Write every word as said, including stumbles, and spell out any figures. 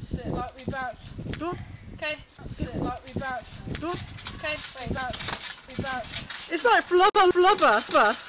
Sit like we bounce. Okay, sit like we bounce. Okay, we bounce. We bounce. It's like flubber, flubber.